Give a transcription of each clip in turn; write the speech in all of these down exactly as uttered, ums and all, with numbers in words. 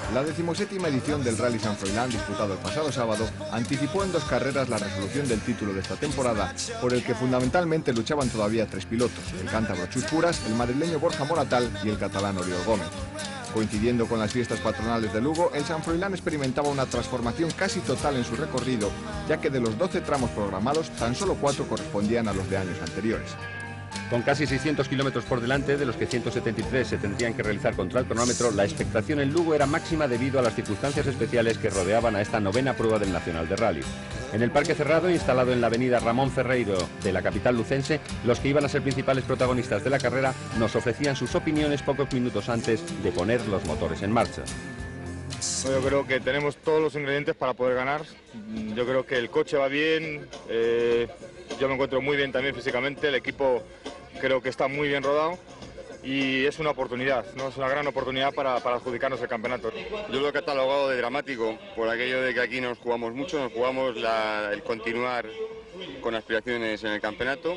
La decimoséptima edición del Rally San Froilán, disputado el pasado sábado, anticipó en dos carreras la resolución del título de esta temporada, por el que fundamentalmente luchaban todavía tres pilotos, el cántabro Chus Puras, el madrileño Borja Moratal y el catalán Oriol Gómez. Coincidiendo con las fiestas patronales de Lugo, el San Froilán experimentaba una transformación casi total en su recorrido, ya que de los doce tramos programados, tan solo cuatro correspondían a los de años anteriores. Con casi seiscientos kilómetros por delante, de los que ciento setenta y tres se tendrían que realizar contra el cronómetro, la expectación en Lugo era máxima debido a las circunstancias especiales que rodeaban a esta novena prueba del Nacional de Rally. En el parque cerrado, instalado en la avenida Ramón Ferreiro de la capital lucense, los que iban a ser principales protagonistas de la carrera nos ofrecían sus opiniones pocos minutos antes de poner los motores en marcha. Yo creo que tenemos todos los ingredientes para poder ganar. Yo creo que el coche va bien, eh, yo me encuentro muy bien también físicamente, el equipo creo que está muy bien rodado y es una oportunidad, ¿no? Es una gran oportunidad para, para adjudicarnos el campeonato. Yo lo he catalogado de dramático, por aquello de que aquí nos jugamos mucho, nos jugamos la, el continuar con aspiraciones en el campeonato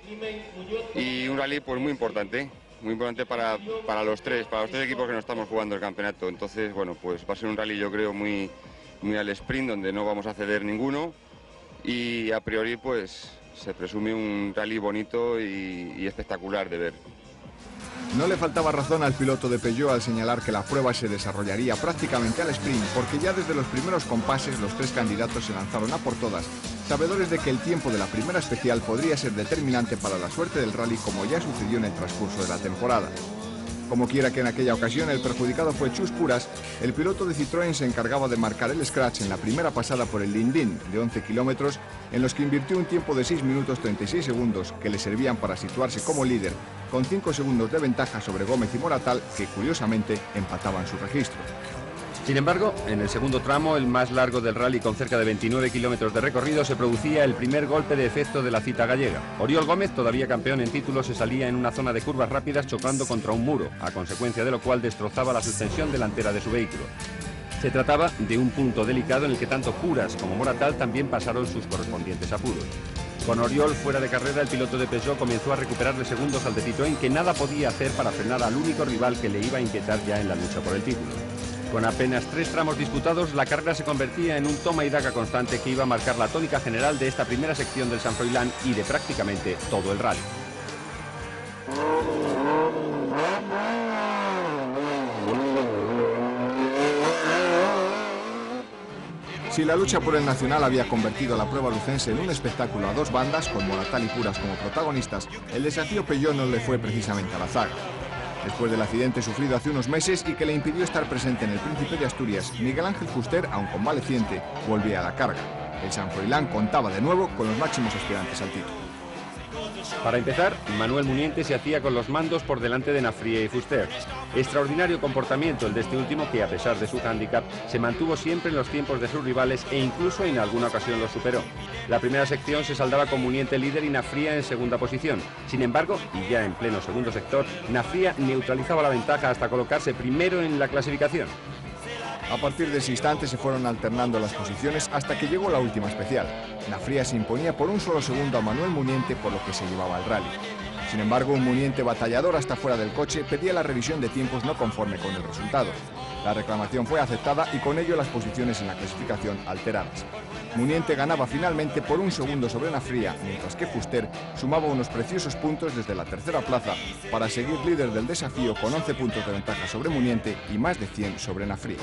y un rally pues muy importante. Muy importante para, para los tres, para los tres equipos que nos estamos jugando el campeonato. Entonces, bueno, pues va a ser un rally yo creo muy, muy al sprint, donde no vamos a ceder ninguno y a priori pues se presume un rally bonito y, y espectacular de ver. No le faltaba razón al piloto de Peugeot al señalar que la prueba se desarrollaría prácticamente al sprint, porque ya desde los primeros compases los tres candidatos se lanzaron a por todas, sabedores de que el tiempo de la primera especial podría ser determinante para la suerte del rally, como ya sucedió en el transcurso de la temporada. Como quiera que en aquella ocasión el perjudicado fue Chus Puras, el piloto de Citroën se encargaba de marcar el scratch en la primera pasada por el Lindín de once kilómetros, en los que invirtió un tiempo de seis minutos treinta y seis segundos que le servían para situarse como líder, con cinco segundos de ventaja sobre Gómez y Moratal, que curiosamente empataban su registro. Sin embargo, en el segundo tramo, el más largo del rally con cerca de veintinueve kilómetros de recorrido, se producía el primer golpe de efecto de la cita gallega. Oriol Gómez, todavía campeón en título, se salía en una zona de curvas rápidas chocando contra un muro, a consecuencia de lo cual destrozaba la suspensión delantera de su vehículo. Se trataba de un punto delicado en el que tanto Puras como Moratal también pasaron sus correspondientes apuros. Con Oriol fuera de carrera, el piloto de Peugeot comenzó a recuperarle segundos al de Citroën, que nada podía hacer para frenar al único rival que le iba a inquietar ya en la lucha por el título. Con apenas tres tramos disputados, la carrera se convertía en un toma y daca constante que iba a marcar la tónica general de esta primera sección del San Froilán y de prácticamente todo el rally. Si la lucha por el Nacional había convertido la prueba lucense en un espectáculo a dos bandas, con Moratal y Puras como protagonistas, el desafío Peugeot no le fue precisamente a la zaga. Después del accidente sufrido hace unos meses y que le impidió estar presente en el Príncipe de Asturias, Miguel Ángel Fuster, aun convaleciente, volvía a la carga. El San Froilán contaba de nuevo con los máximos aspirantes al título. Para empezar, Manuel Muniente se hacía con los mandos por delante de Nafria y Fuster. Extraordinario comportamiento el de este último, que a pesar de su hándicap se mantuvo siempre en los tiempos de sus rivales e incluso en alguna ocasión los superó. La primera sección se saldaba con Muniente líder y Nafria en segunda posición. Sin embargo, y ya en pleno segundo sector, Nafria neutralizaba la ventaja hasta colocarse primero en la clasificación. A partir de ese instante se fueron alternando las posiciones hasta que llegó la última especial. Nafria se imponía por un solo segundo a Manuel Muniente, por lo que se llevaba el rally. Sin embargo, un Muniente batallador hasta fuera del coche pedía la revisión de tiempos no conforme con el resultado. La reclamación fue aceptada y con ello las posiciones en la clasificación alteradas. Muniente ganaba finalmente por un segundo sobre Nafria, mientras que Fuster sumaba unos preciosos puntos desde la tercera plaza para seguir líder del desafío con once puntos de ventaja sobre Muniente y más de cien sobre Nafria.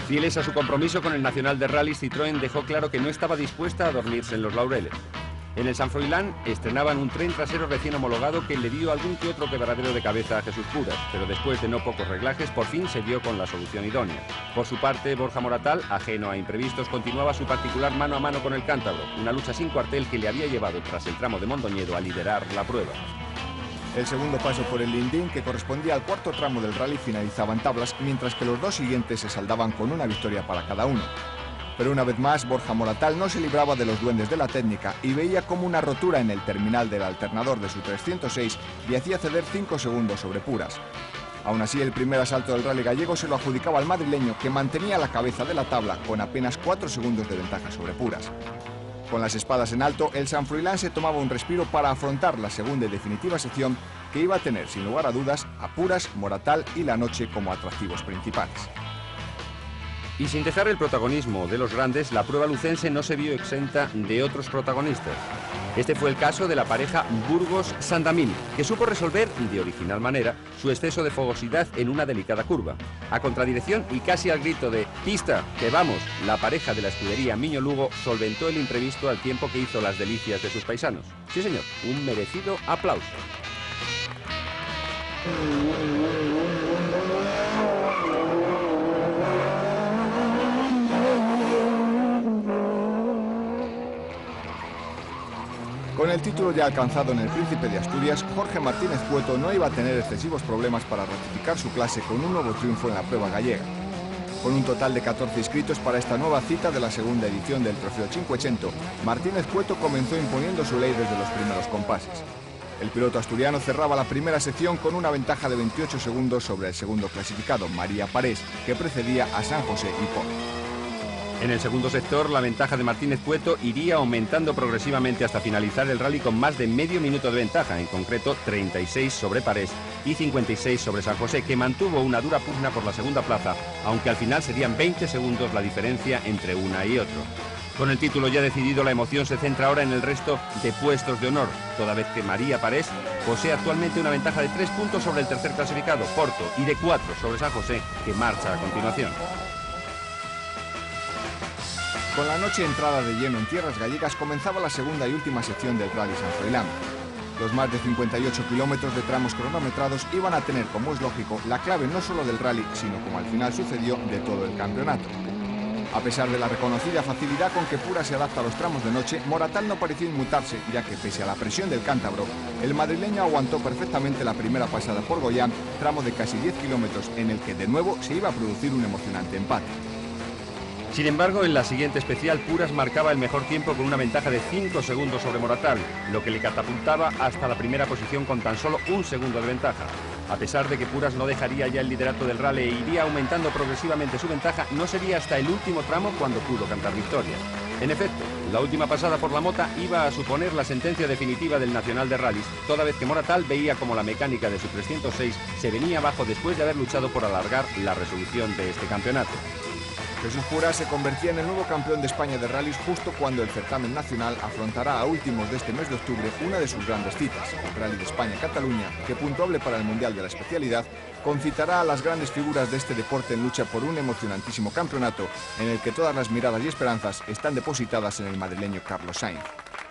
Fieles a su compromiso con el Nacional de Rallys, Citroën dejó claro que no estaba dispuesta a dormirse en los laureles. En el San Froilán estrenaban un tren trasero recién homologado que le dio algún que otro quebradero de cabeza a Jesús Puras, pero después de no pocos reglajes por fin se dio con la solución idónea. Por su parte, Borja Moratal, ajeno a imprevistos, continuaba su particular mano a mano con el cántabro, una lucha sin cuartel que le había llevado tras el tramo de Mondoñedo a liderar la prueba. El segundo paso por el Lindín, que correspondía al cuarto tramo del rally, finalizaba en tablas, mientras que los dos siguientes se saldaban con una victoria para cada uno. Pero una vez más, Borja Moratal no se libraba de los duendes de la técnica y veía como una rotura en el terminal del alternador de su trescientos seis le hacía ceder cinco segundos sobre Puras. Aún así, el primer asalto del rally gallego se lo adjudicaba al madrileño, que mantenía la cabeza de la tabla con apenas cuatro segundos de ventaja sobre Puras. Con las espadas en alto, el San Froilán se tomaba un respiro para afrontar la segunda y definitiva sección que iba a tener, sin lugar a dudas, a Puras, Moratal y La Noche como atractivos principales. Y sin dejar el protagonismo de los grandes, la prueba lucense no se vio exenta de otros protagonistas. Este fue el caso de la pareja Burgos-Sandamil, que supo resolver, de original manera, su exceso de fogosidad en una delicada curva. A contradirección y casi al grito de «¡Pista, que vamos!», la pareja de la escudería Miño Lugo solventó el imprevisto al tiempo que hizo las delicias de sus paisanos. Sí, señor, un merecido aplauso. Con el título ya alcanzado en el Príncipe de Asturias, Jorge Martínez Cueto no iba a tener excesivos problemas para ratificar su clase con un nuevo triunfo en la prueba gallega. Con un total de catorce inscritos para esta nueva cita de la segunda edición del Trofeo Cinquecento, Martínez Cueto comenzó imponiendo su ley desde los primeros compases. El piloto asturiano cerraba la primera sección con una ventaja de veintiocho segundos sobre el segundo clasificado, María Parés, que precedía a San José y Pont. En el segundo sector, la ventaja de Martínez Cueto iría aumentando progresivamente hasta finalizar el rally con más de medio minuto de ventaja, en concreto treinta y seis sobre Parés y cincuenta y seis sobre San José, que mantuvo una dura pugna por la segunda plaza, aunque al final serían veinte segundos la diferencia entre una y otro. Con el título ya decidido, la emoción se centra ahora en el resto de puestos de honor, toda vez que María Parés posee actualmente una ventaja de tres puntos sobre el tercer clasificado, Porto, y de cuatro sobre San José, que marcha a continuación. Con la noche entrada de lleno en tierras gallegas, comenzaba la segunda y última sección del Rally San Froilán. Los más de cincuenta y ocho kilómetros de tramos cronometrados iban a tener, como es lógico, la clave no solo del rally, sino, como al final sucedió, de todo el campeonato. A pesar de la reconocida facilidad con que Puras se adapta a los tramos de noche, Moratal no pareció inmutarse, ya que pese a la presión del cántabro, el madrileño aguantó perfectamente la primera pasada por Goyán, tramo de casi diez kilómetros en el que de nuevo se iba a producir un emocionante empate. Sin embargo, en la siguiente especial, Puras marcaba el mejor tiempo con una ventaja de cinco segundos sobre Moratal, lo que le catapultaba hasta la primera posición con tan solo un segundo de ventaja. A pesar de que Puras no dejaría ya el liderato del rally e iría aumentando progresivamente su ventaja, no sería hasta el último tramo cuando pudo cantar victoria. En efecto, la última pasada por la Mota iba a suponer la sentencia definitiva del Nacional de Rallys, toda vez que Moratal veía como la mecánica de su trescientos seis se venía abajo después de haber luchado por alargar la resolución de este campeonato. Jesús Puras se convertía en el nuevo campeón de España de rallies justo cuando el certamen nacional afrontará a últimos de este mes de octubre una de sus grandes citas, el Rally de España-Cataluña, que, puntuable para el Mundial de la especialidad, concitará a las grandes figuras de este deporte en lucha por un emocionantísimo campeonato en el que todas las miradas y esperanzas están depositadas en el madrileño Carlos Sainz.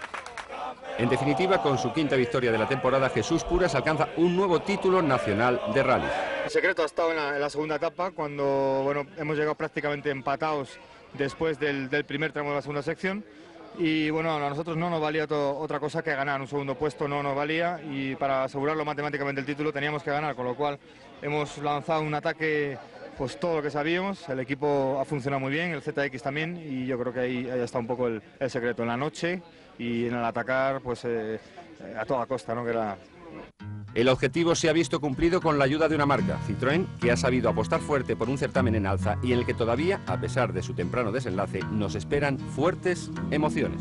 En definitiva, con su quinta victoria de la temporada, Jesús Puras alcanza un nuevo título nacional de rally. El secreto ha estado en la, en la segunda etapa, cuando bueno, hemos llegado prácticamente empatados después del, del primer tramo de la segunda sección. Y bueno, a nosotros no nos valía to, otra cosa que ganar, un segundo puesto no nos valía y para asegurarlo matemáticamente el título teníamos que ganar, con lo cual hemos lanzado un ataque, pues todo lo que sabíamos, el equipo ha funcionado muy bien, el Z X también, y yo creo que ahí, ahí está un poco el, el secreto, en la noche y en el atacar pues eh, a toda costa, ¿no? Que era... El objetivo se ha visto cumplido con la ayuda de una marca, Citroën, que ha sabido apostar fuerte por un certamen en alza y en el que todavía, a pesar de su temprano desenlace, nos esperan fuertes emociones.